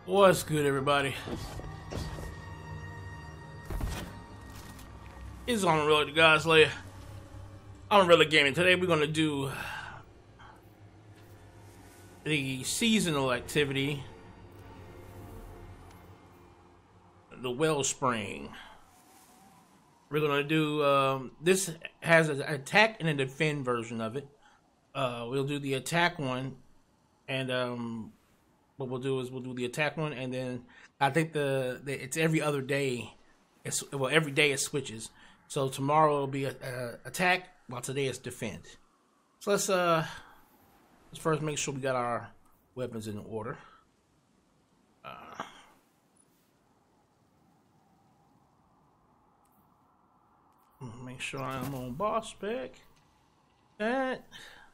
What's good, everybody? It's on Unreal the Godslayer. Unreal Gaming. Today we're gonna do the seasonal activity, the Wellspring. We're gonna do this has an attack and a defend version of it. We'll do the attack one, and what we'll do is we'll do the attack one, and then I think it's every other day. Every day it switches. So tomorrow will be attack, while today is defend. So let's first make sure we got our weapons in order. Make sure I'm on boss spec. That.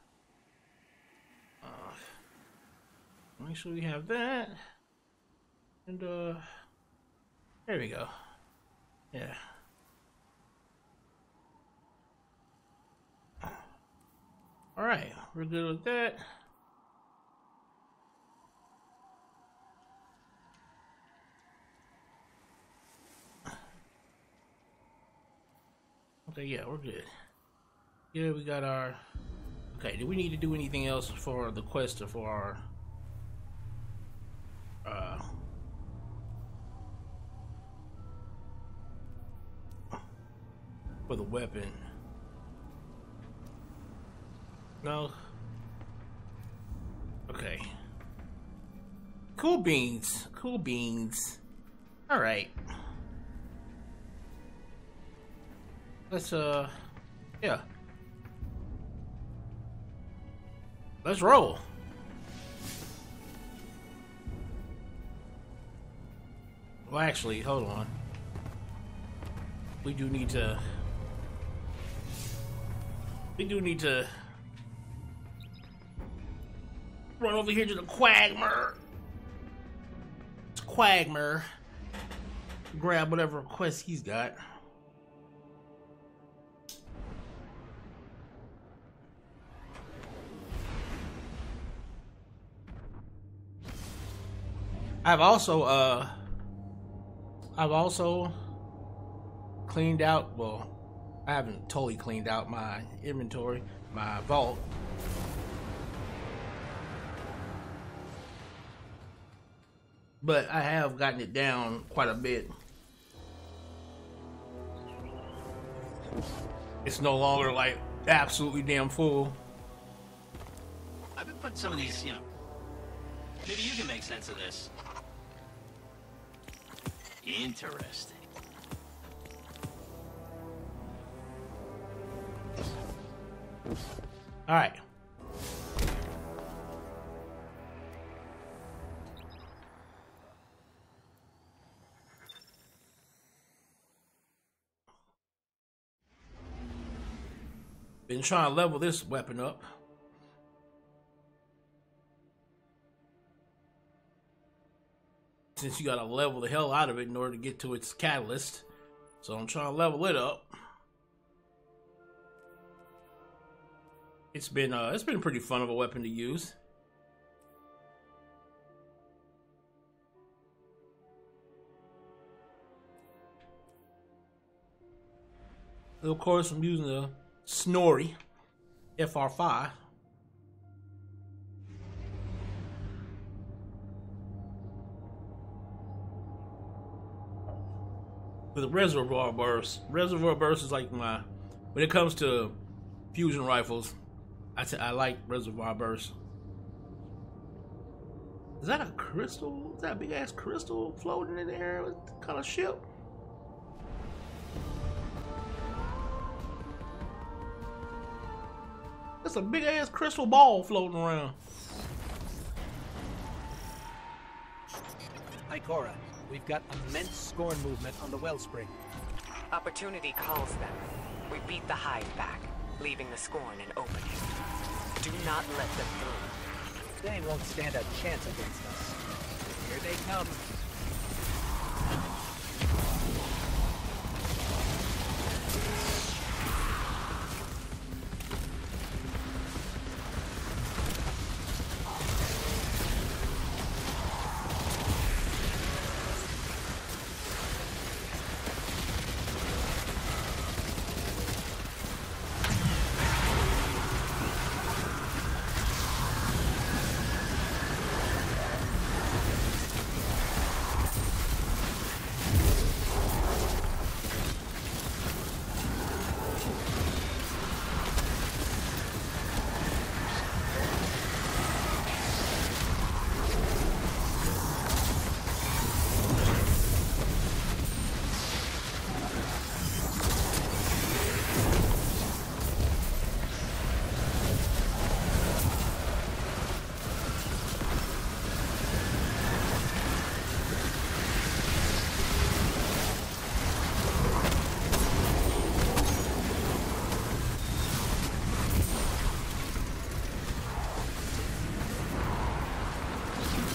Make sure we have that. And there we go. Yeah. All right, we're good with that. Okay, yeah, we're good. Yeah, we got our... Okay, do we need to do anything else for the quest or for our... for the weapon? No? Okay. Cool beans. Cool beans. Alright. Let's, yeah. Let's roll. Well, actually, hold on. We do need to run over here to the Quagmire. It's Quagmire. Grab whatever quest he's got. I've also cleaned out, well, I haven't totally cleaned out my inventory, my vault. But I have gotten it down quite a bit. It's no longer like absolutely damn full. I've been putting some of these, maybe you can make sense of this. Interesting. All right. Been trying to level this weapon up. Since you gotta level the hell out of it in order to get to its catalyst. So I'm trying to level it up. It's been pretty fun of a weapon to use. And of course, I'm using the Snorri FR5. With the Reservoir Burst. Reservoir Burst is like my... When it comes to fusion rifles, I like Reservoir Burst. Is that a crystal? Is that a big ass crystal floating in the air? What kind of ship? That's a big ass crystal ball floating around. Hi, Cora. We've got immense scorn movement on the Wellspring. Opportunity calls them. We beat the Hive back, leaving the Scorn an opening. Do not let them through. They won't stand a chance against us. Here they come.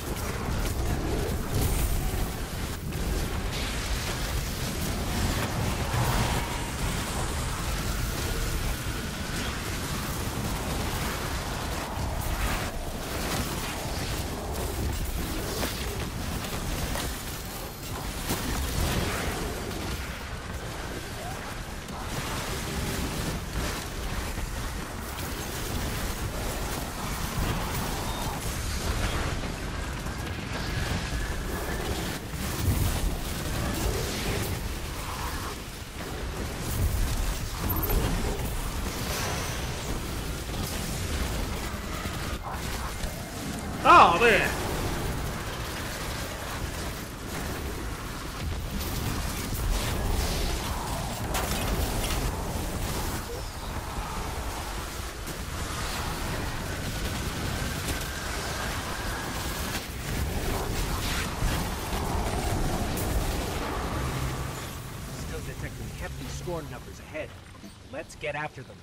Oh man. Still detecting hefty scorn numbers ahead. Let's get after them.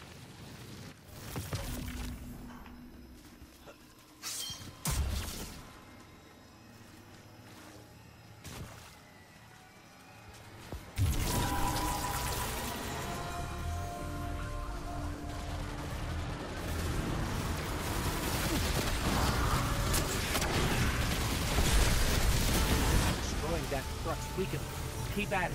Destroying that crux weakened. Keep at it.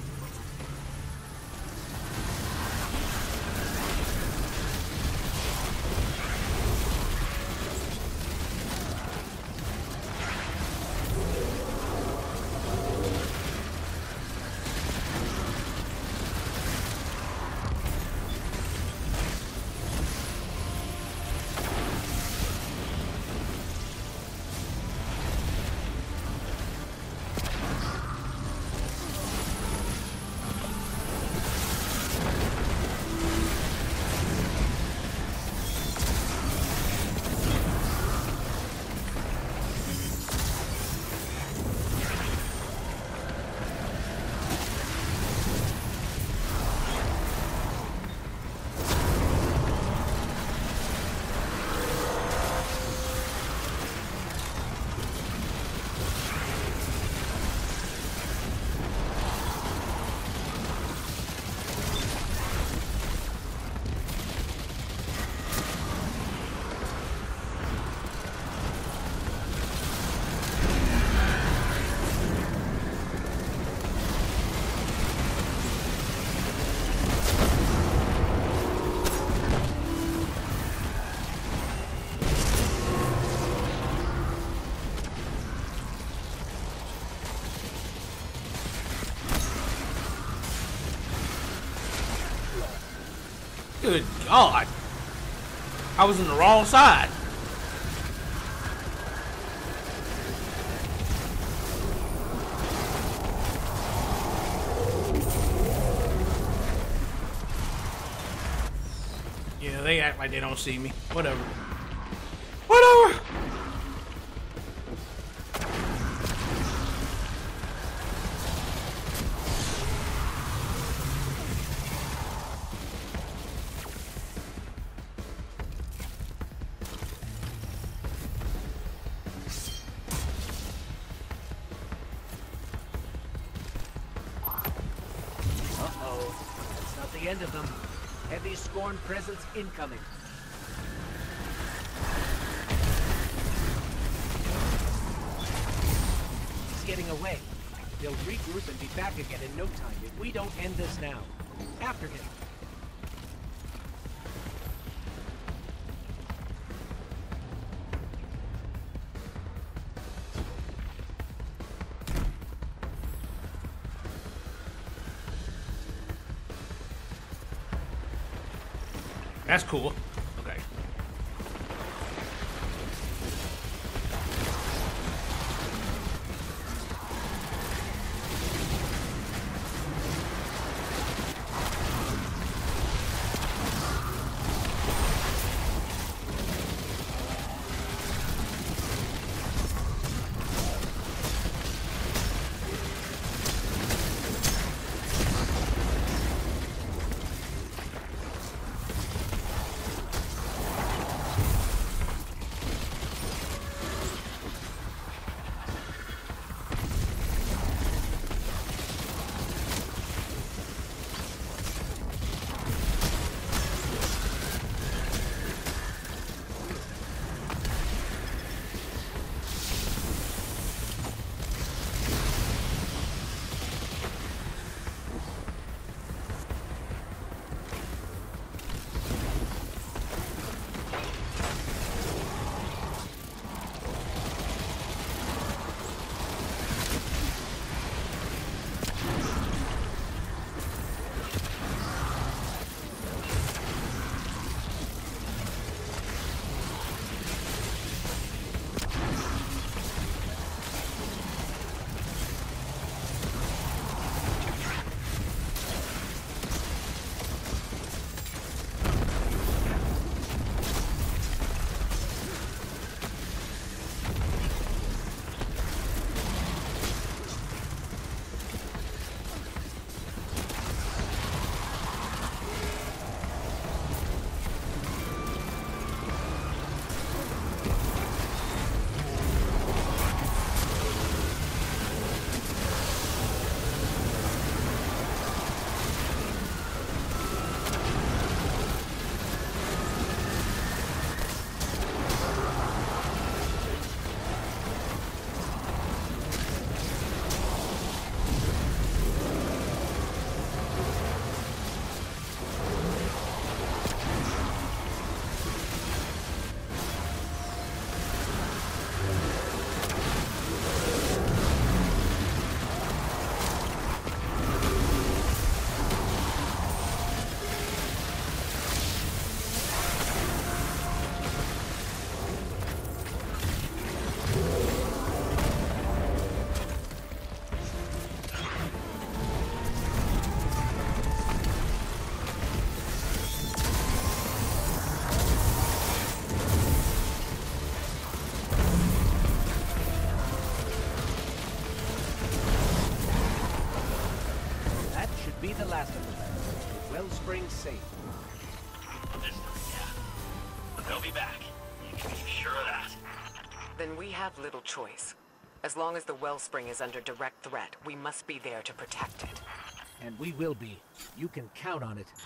Good God. I was on the wrong side. Yeah, they act like they don't see me. Whatever. Whatever. Uh-oh. That's not the end of them. Heavy Scorn presence incoming. He's getting away. They'll regroup and be back again in no time if we don't end this now. After him. That's cool. Okay. be the last of them. The wellspring's safe. This time, yeah. But they'll be back. You can be sure of that. Then we have little choice. As long as the wellspring is under direct threat, we must be there to protect it. And we will be. You can count on it.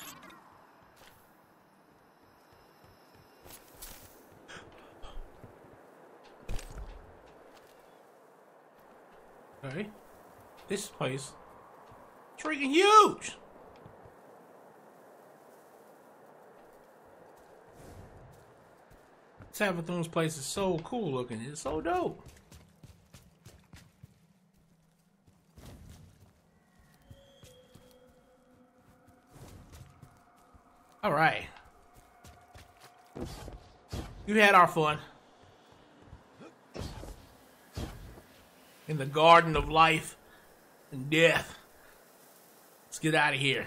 Okay. This place is freaking huge! Savathun's place is so cool looking. It's so dope. All right. You had our fun. In the garden of life and death. Let's get out of here.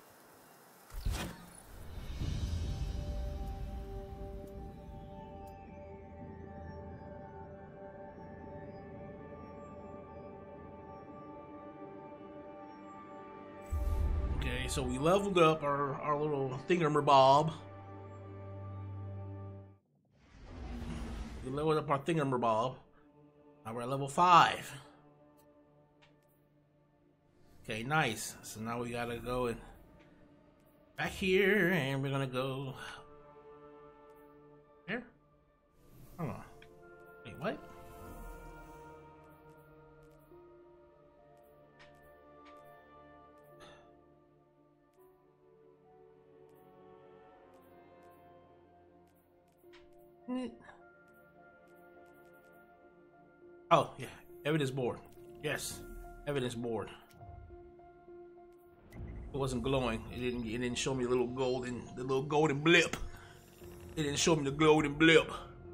Okay, so we leveled up our little thingamabob. We leveled up our thingamabob. Now we're at level 5. Okay, nice. So now we gotta go and back here, and we're gonna go here. Hold on. Wait, what? Oh, yeah. Evidence board. Yes. Evidence board. It wasn't glowing. It didn't show me the little golden blip. It didn't show me the golden blip.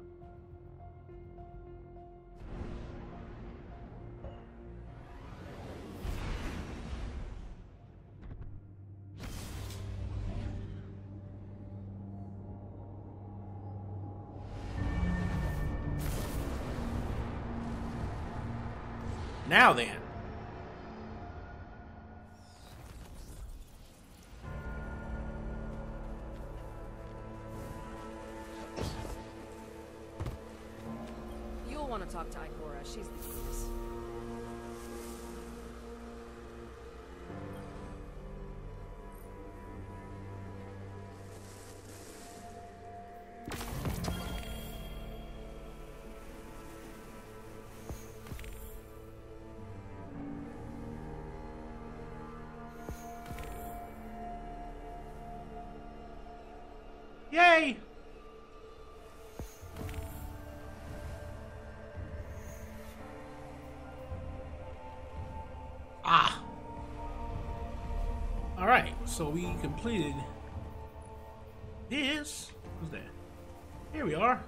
Now then. You'll want to talk to Ikora. She's the genius. Yay! Ah! Alright, so we completed this. What's that? Here we are.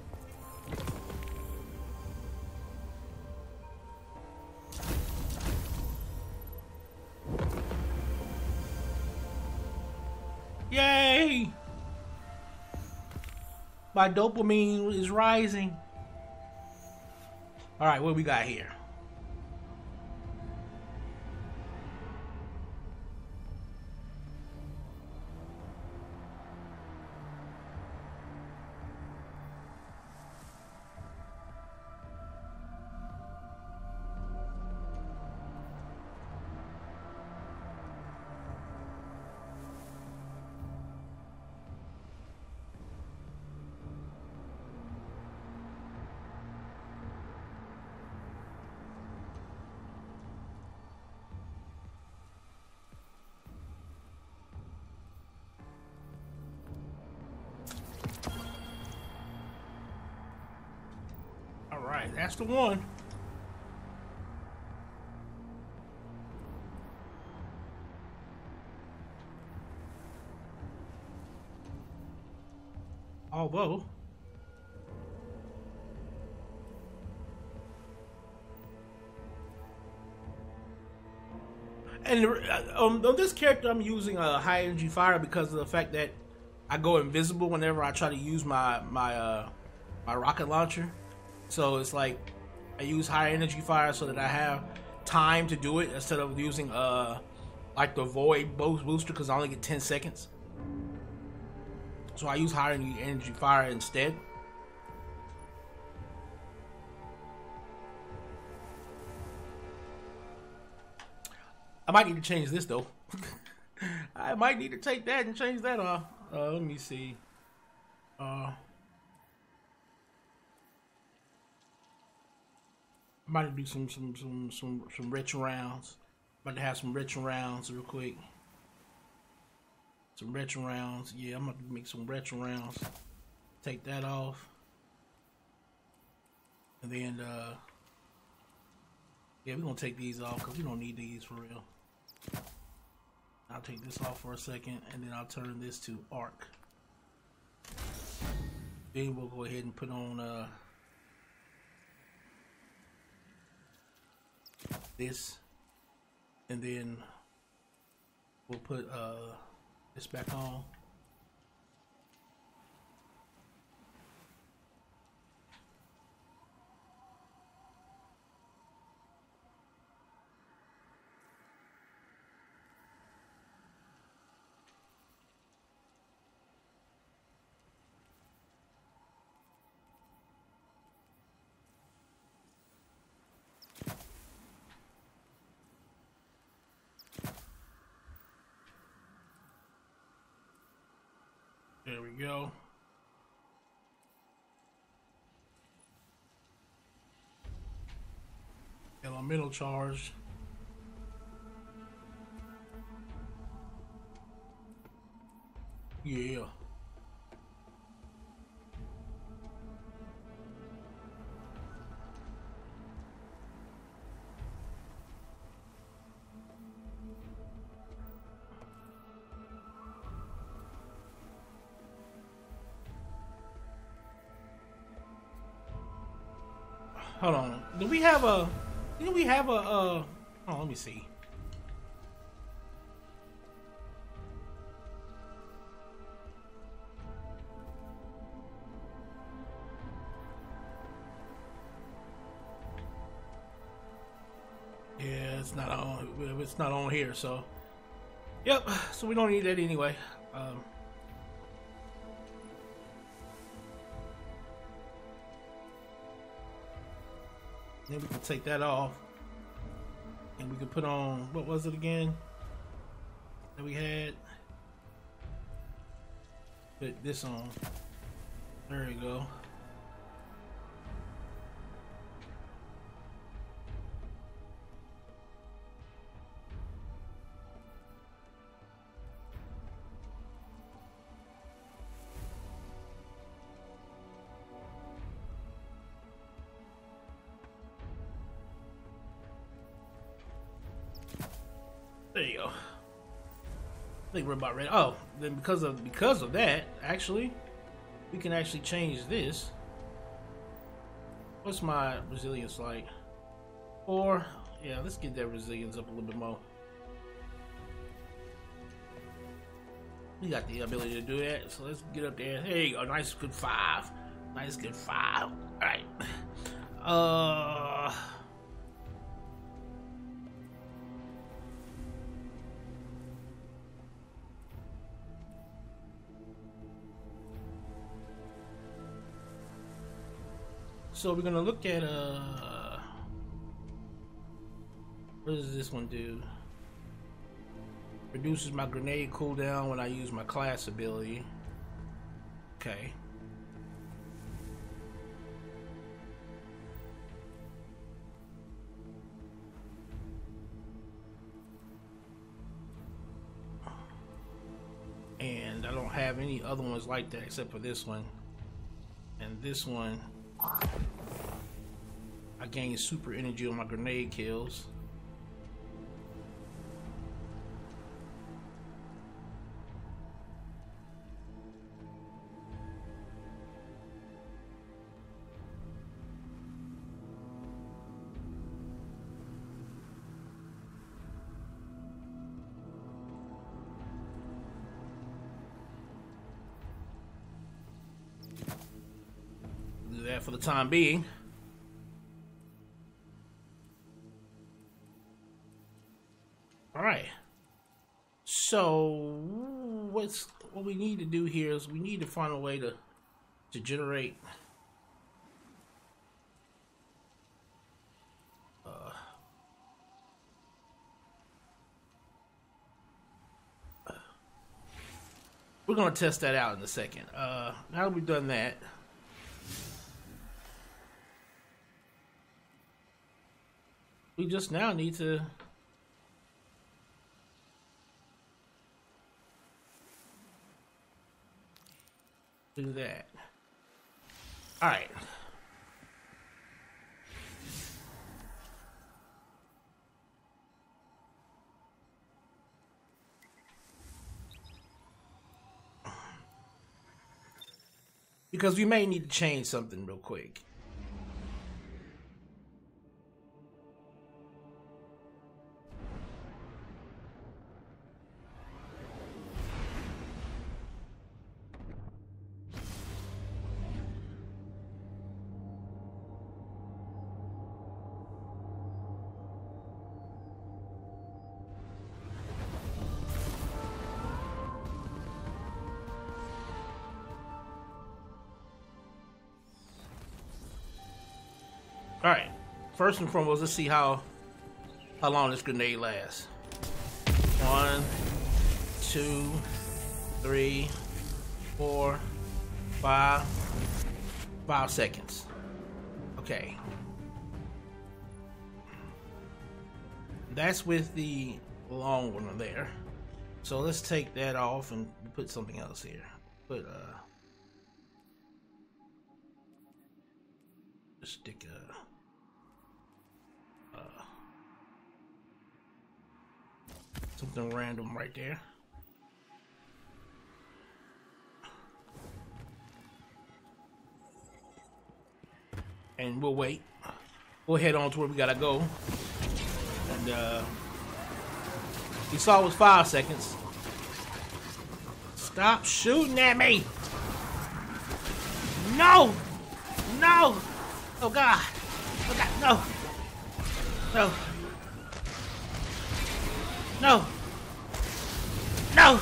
Yay! My dopamine is rising. All right, what we got here? Alright, that's the one. Although and on this character I'm using a high energy fire because of the fact that I go invisible whenever I try to use my rocket launcher. So it's like I use high energy fire so that I have time to do it instead of using like like the void booster because I only get 10 seconds. So I use higher energy fire instead. I might need to change this though. I might need to take that and change that off. Let me see. I might do some retro rounds. About to have some retro rounds real quick. Some retro rounds. Yeah, I'm gonna make some retro rounds. Take that off. And then yeah, we're gonna take these off because we don't need these for real. I'll take this off for a second and then I'll turn this to arc. Then we'll go ahead and put on this, and then we'll put this back on. There we go. Elemental charge. Yeah. Hold on. Do we have a? Do we have a? Oh, let me see. Yeah, it's not on. It's not on here. So, yep. So we don't need that anyway. Then we can take that off, and we can put on, what was it again that we had? Put this on. There you go. There you go. I think we're about ready. Oh, then because of that, actually, we can actually change this. What's my resilience like? 4. Yeah, let's get that resilience up a little bit more. We got the ability to do that, so let's get up there. There you go. Nice, good 5. Nice, good 5. All right. So we're gonna look at what does this one do? Reduces my grenade cooldown when I use my class ability. Okay. And I don't have any other ones like that except for this one. And this one, I gain super energy on my grenade kills. Do that for the time being. All right. So what we need to do here is we need to find a way to generate we're gonna test that out in a second. Now that we've done that, we just now need to do that. All right. Because we may need to change something real quick. All right. First and foremost, let's see how long this grenade lasts. 1, 2, 3, 4, 5. 5 seconds. Okay. That's with the long one there. So let's take that off and put something else here. Put stick something random right there. And we'll wait. We'll head on to where we gotta go. And you saw it was 5 seconds. Stop shooting at me! No! No! Oh God! Oh God! No! No! No! No!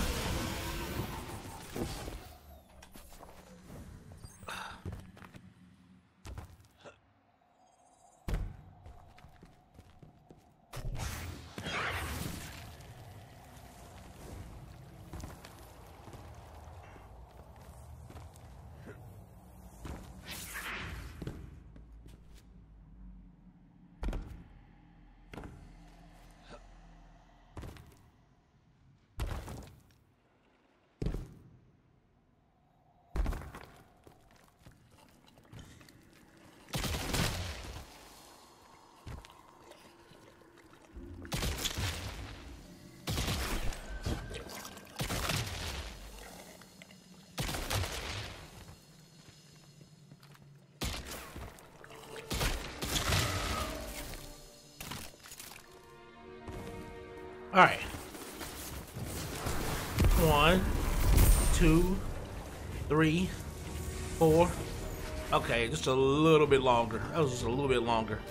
All right. 1, 2, 3, 4. Okay, just a little bit longer. That was just a little bit longer.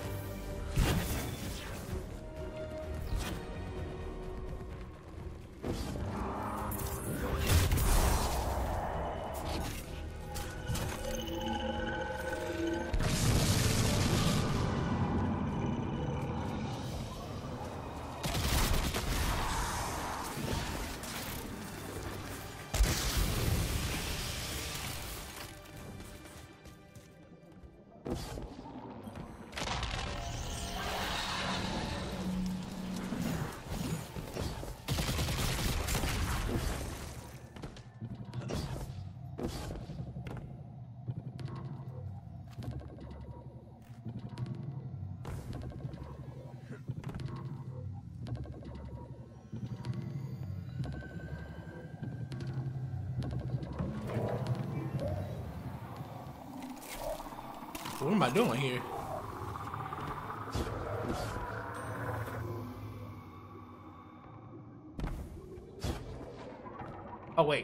What am I doing here? Oh, wait.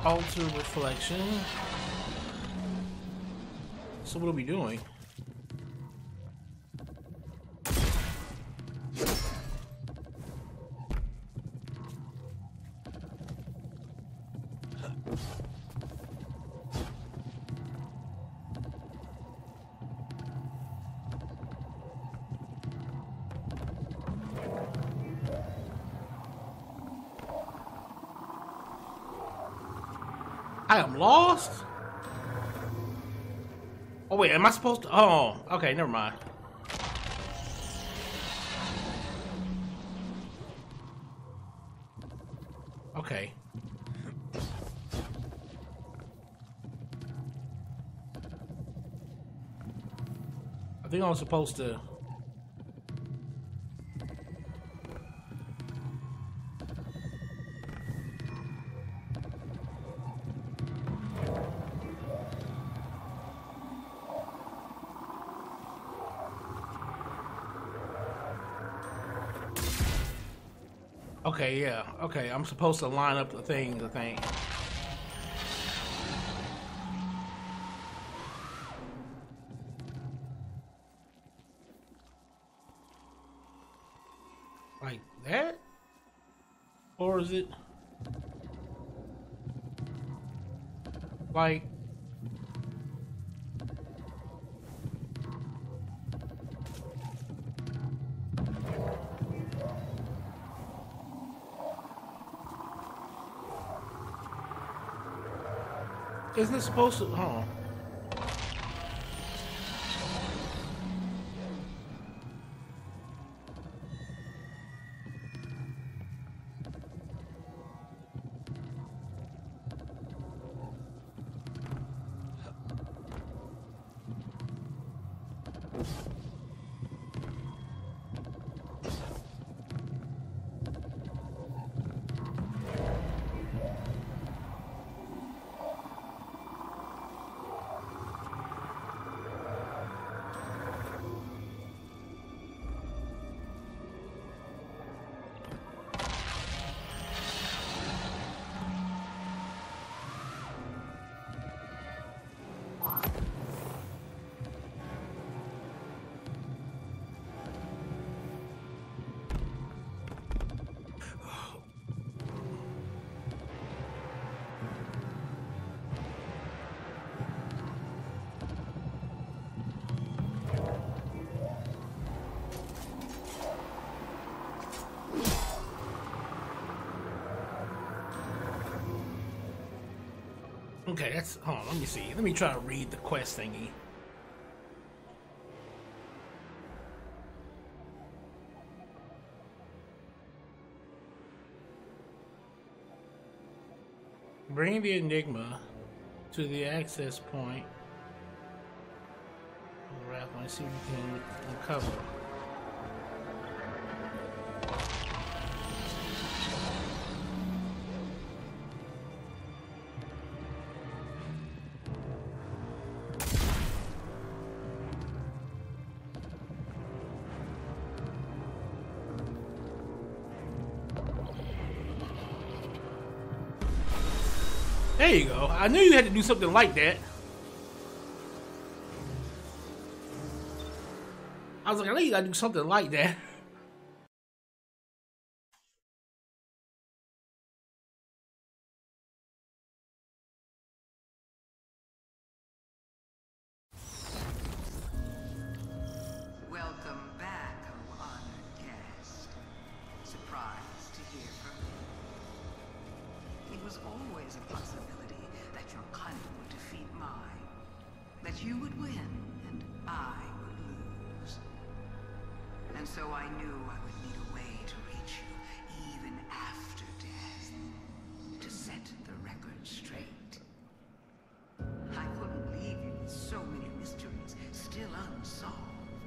Alter reflection. So what are we doing? I am lost? Oh wait, am I supposed to? Oh, okay, never mind. Okay. I think I was supposed to... Okay, yeah. Okay, I'm supposed to line up the things, I think. Like that? Or is it... like... Isn't it supposed to... Hold on. Okay, that's... Hold on, let me see. Let me try to read the quest thingy. Bring the Enigma to the access point. Let's see if we can uncover. There you go. I knew you had to do something like that. I was like, I know you gotta do something like that. Welcome back, oh honored guest. Surprised to hear from you. It was always a possibility that your cunning would defeat mine. That you would win, and I would lose. And so I knew I would need a way to reach you, even after death. To set the record straight. I couldn't leave you with so many mysteries still unsolved.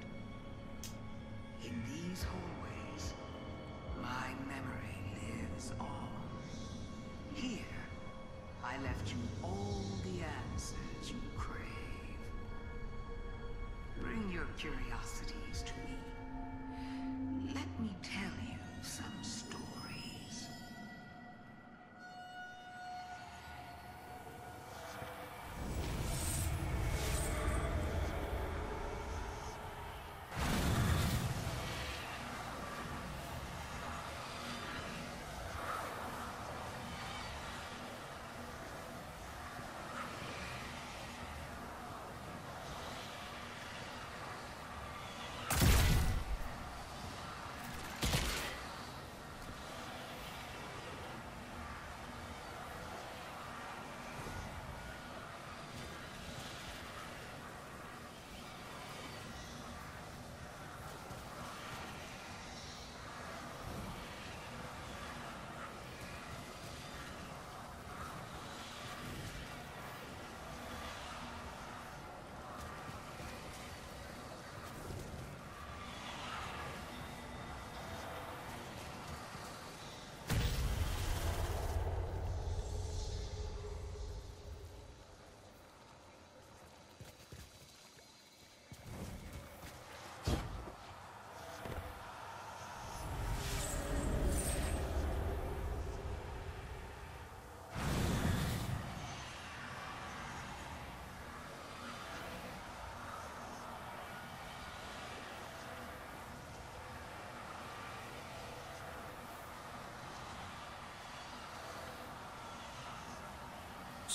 In these hallways, my memory lives on. Here, I left you all the answers you crave. Bring your curiosities to me. Let me tell you some stories.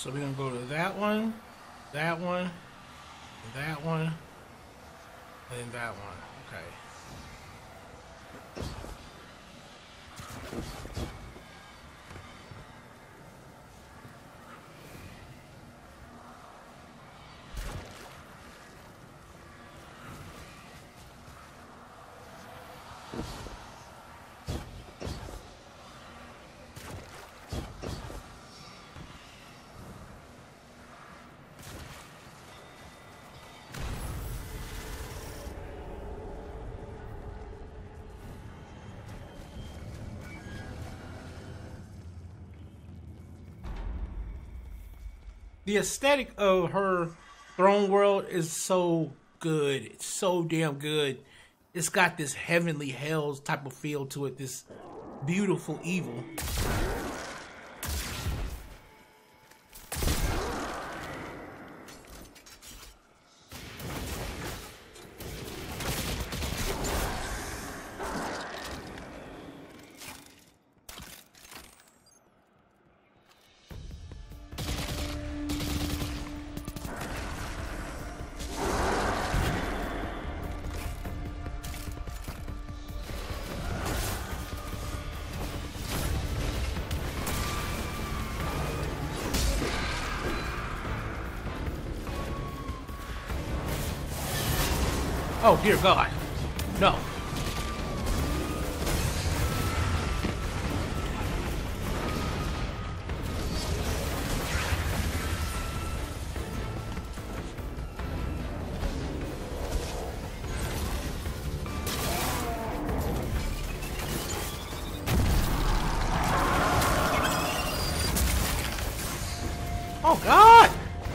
So we're gonna go to that one, that one, that one, and then that one. Okay. The aesthetic of her throne world is so good. It's so damn good. It's got this heavenly hells type of feel to it. This beautiful evil. Oh, dear God. No. Oh, God.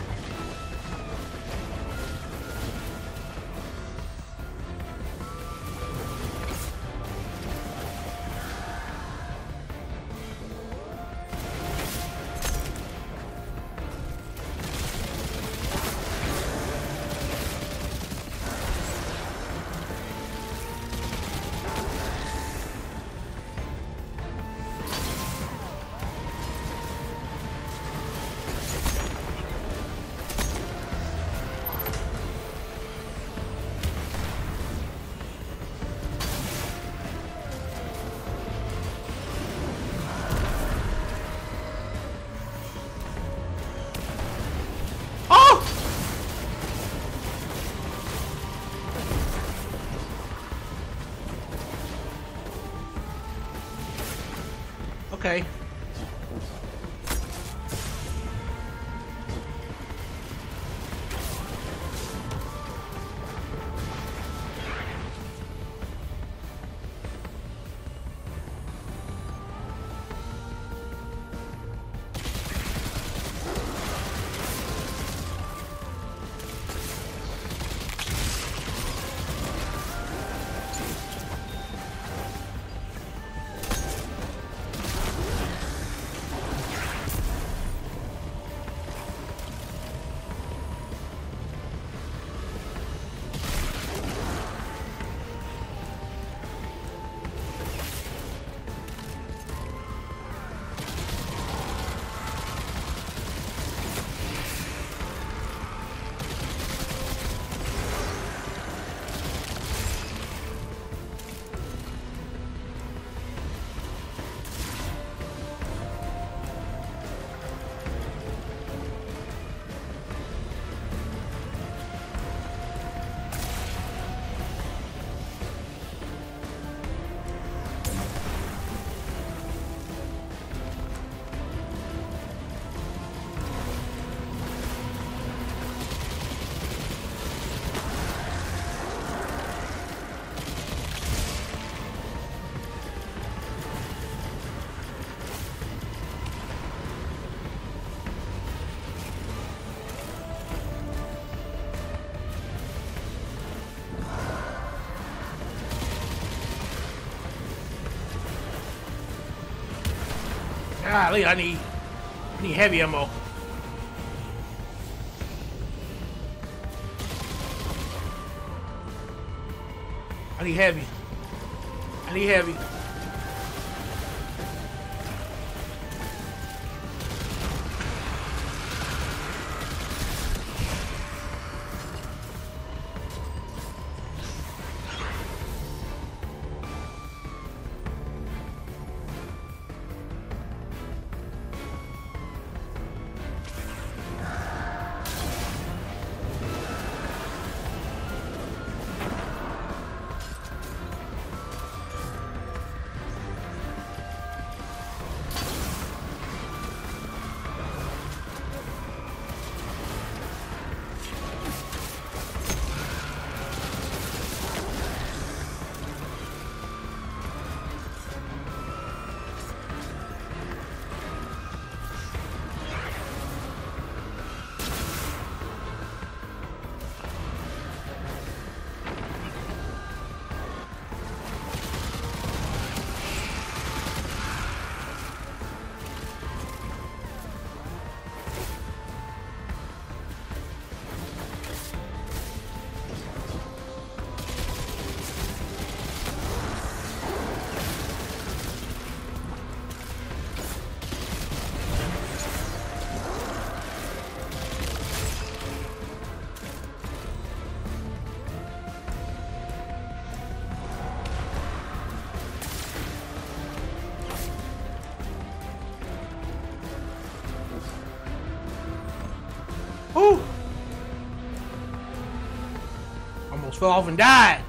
Okay. Golly, I need heavy ammo. I need heavy. I need heavy. fell off and died.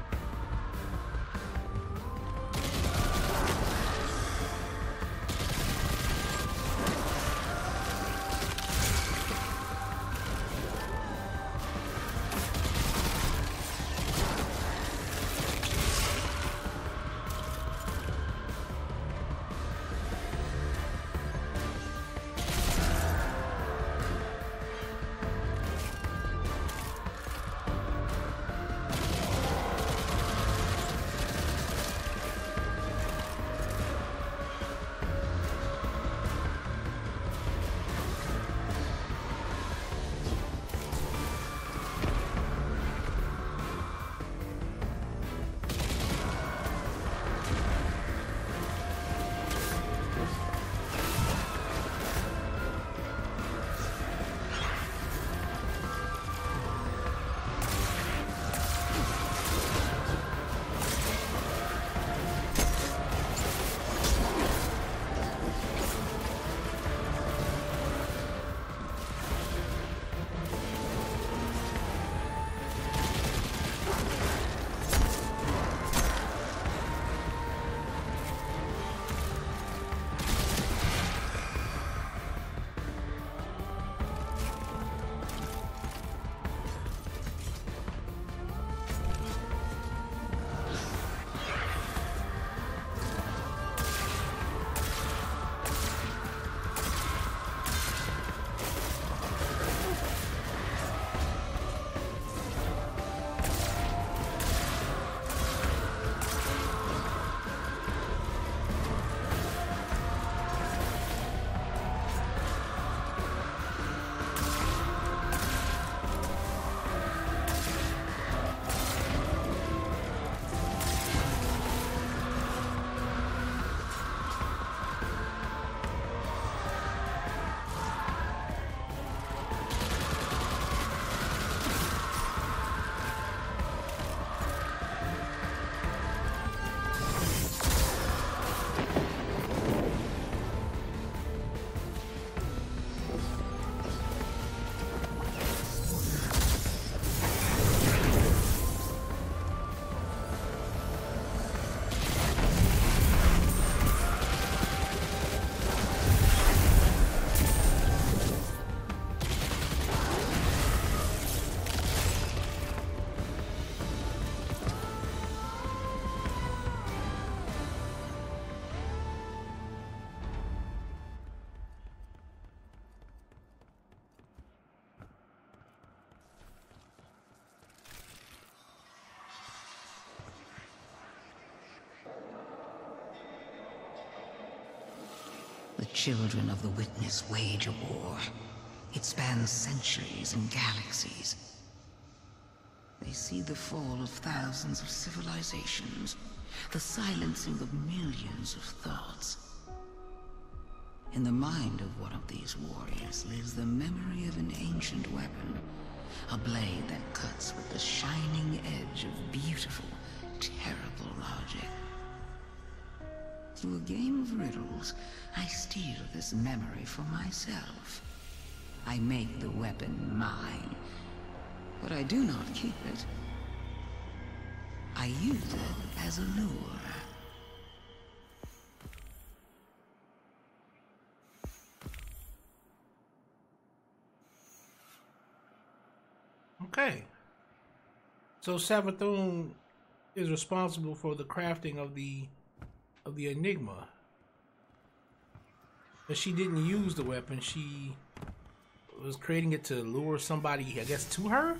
The children of the Witness wage a war. It spans centuries and galaxies. They see the fall of thousands of civilizations, the silencing of millions of thoughts. In the mind of one of these warriors lives the memory of an ancient weapon, a blade that cuts with the shining edge of beautiful, terrible logic. Through a game of riddles, I steal this memory for myself. I make the weapon mine, but I do not keep it. I use it as a lure. Okay. So Savathun is responsible for the crafting of the Enigma. But she didn't use the weapon. She was creating it to lure somebody, I guess, to her?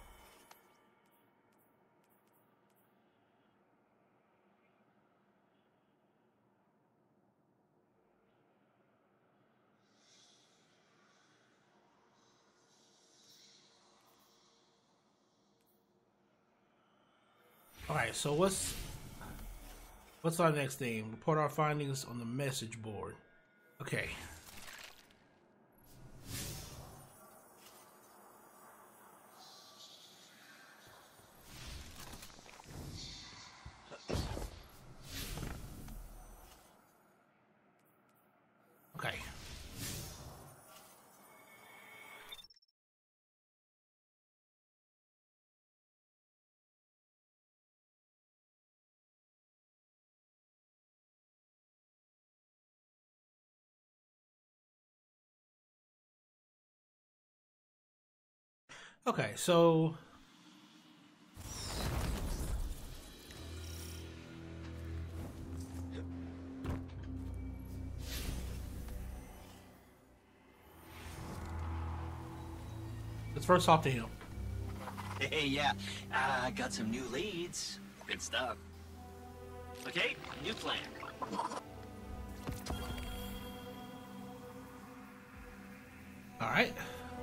Alright, so what's our next thing? Report our findings on the message board. Okay. Okay. Okay, so let's first talk to him. Hey, yeah. I got some new leads. Good stuff. Okay, new plan. All right.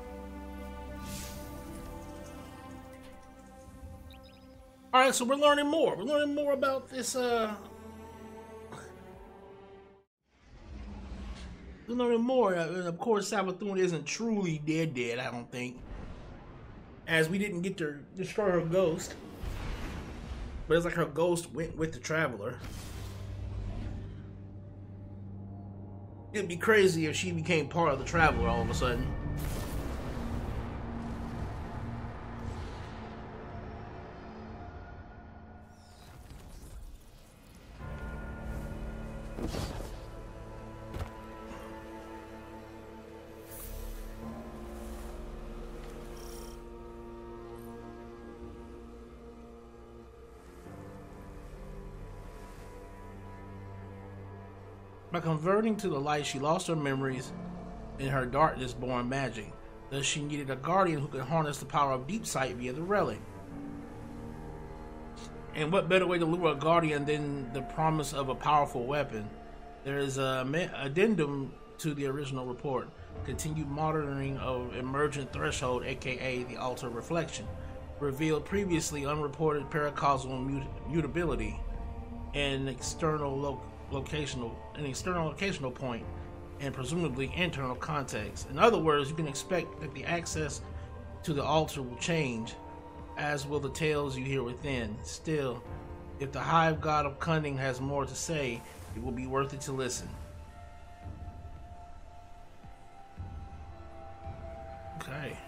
All right, so we're learning more. We're learning more about this. We're learning more. And of course, Savathun isn't truly dead. I don't think, as we didn't get to destroy her ghost. But it's like her ghost went with the Traveler. It'd be crazy if she became part of the Traveler all of a sudden. By converting to the light, she lost her memories in her darkness-born magic. Thus, she needed a guardian who could harness the power of deep sight via the relic. And what better way to lure a guardian than the promise of a powerful weapon? There is an addendum to the original report. Continued monitoring of emergent threshold, aka the altar reflection, revealed previously unreported paracausal mutability and external locational point, and presumably internal context. In other words, you can expect that the access to the altar will change, as will the tales you hear within. Still, if the Hive God of Cunning has more to say, it will be worth it to listen. Okay.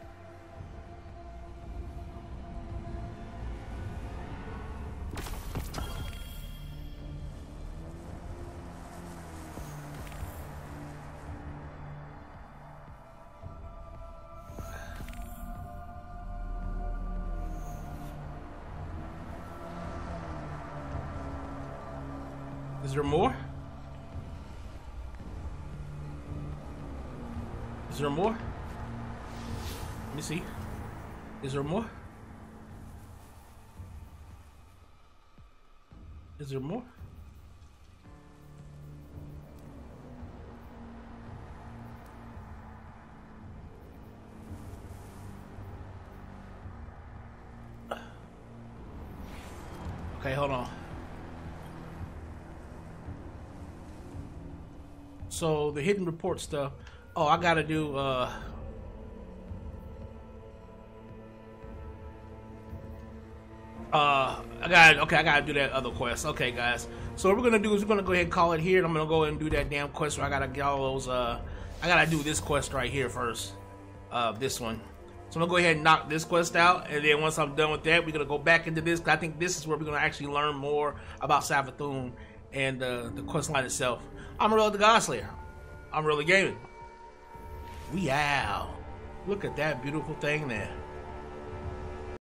Is there more? Is there more? Let me see. Is there more? Is there more? Okay, hold on. So the hidden report stuff. Oh, I gotta do I gotta do that other quest. Okay, guys. So what we're gonna do is we're gonna go ahead and call it here, and I'm gonna go ahead and do that damn quest where I gotta get all those I gotta do this quest right here first. This one. So I'm gonna go ahead and knock this quest out, and then once I'm done with that, we're gonna go back into this, 'cause I think this is where we're gonna actually learn more about Savathun and the quest line itself. I'm Morello the Godslayer. I'm really gaming. We out. Look at that beautiful thing there.